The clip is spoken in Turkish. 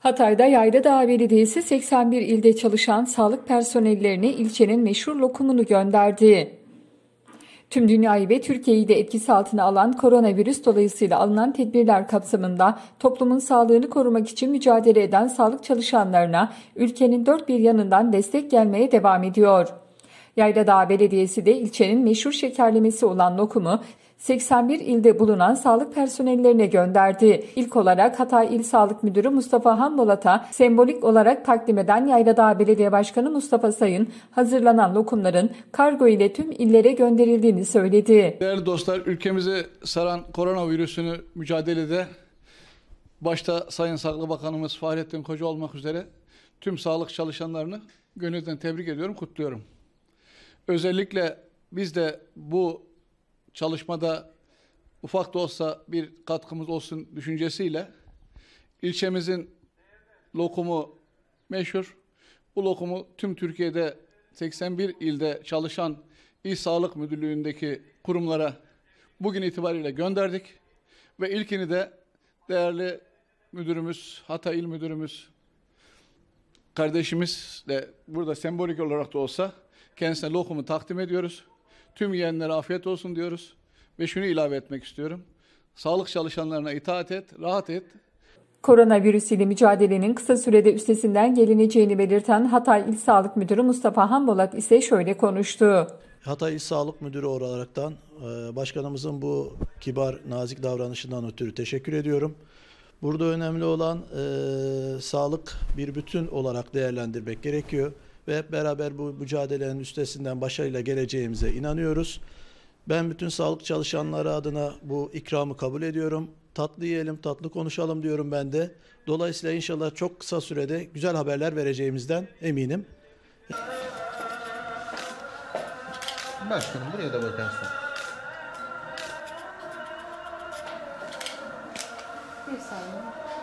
Hatay'da Yayladağ Belediyesi 81 ilde çalışan sağlık personellerine ilçenin meşhur lokumunu gönderdi. Tüm dünyayı ve Türkiye'yi de etkisi altına alan koronavirüs dolayısıyla alınan tedbirler kapsamında toplumun sağlığını korumak için mücadele eden sağlık çalışanlarına ülkenin dört bir yanından destek gelmeye devam ediyor. Yayladağ Belediyesi de ilçenin meşhur şekerlemesi olan lokumu 81 ilde bulunan sağlık personellerine gönderdi. İlk olarak Hatay İl Sağlık Müdürü Mustafa Hambolat'a sembolik olarak takdim eden Yayladağ Belediye Başkanı Mustafa Sayın, hazırlanan lokumların kargo ile tüm illere gönderildiğini söyledi. Değerli dostlar, ülkemizi saran koronavirüsünü mücadelede başta Sayın Sağlık Bakanımız Fahrettin Koca olmak üzere tüm sağlık çalışanlarını gönülden tebrik ediyorum, kutluyorum. Özellikle biz de bu çalışmada ufak da olsa bir katkımız olsun düşüncesiyle ilçemizin lokumu meşhur. Bu lokumu tüm Türkiye'de 81 ilde çalışan İl Sağlık Müdürlüğü'ndeki kurumlara bugün itibariyle gönderdik. Ve ilkini de değerli müdürümüz, Hatay İl Müdürümüz, kardeşimiz de burada sembolik olarak da olsa kendisine lokumu takdim ediyoruz. Tüm yiyenlere afiyet olsun diyoruz. Ve şunu ilave etmek istiyorum. Sağlık çalışanlarına itaat et, rahat et. Koronavirüs ile mücadelenin kısa sürede üstesinden gelineceğini belirten Hatay İl Sağlık Müdürü Mustafa Hambolat ise şöyle konuştu. Hatay İl Sağlık Müdürü olaraktan başkanımızın bu kibar, nazik davranışından ötürü teşekkür ediyorum. Burada önemli olan sağlık bir bütün olarak değerlendirmek gerekiyor. Ve hep beraber bu mücadelenin üstesinden başarıyla geleceğimize inanıyoruz. Ben bütün sağlık çalışanları adına bu ikramı kabul ediyorum. Tatlı yiyelim, tatlı konuşalım diyorum ben de. Dolayısıyla inşallah çok kısa sürede güzel haberler vereceğimizden eminim. Başkanım buraya da bakarsın. Bir saniye.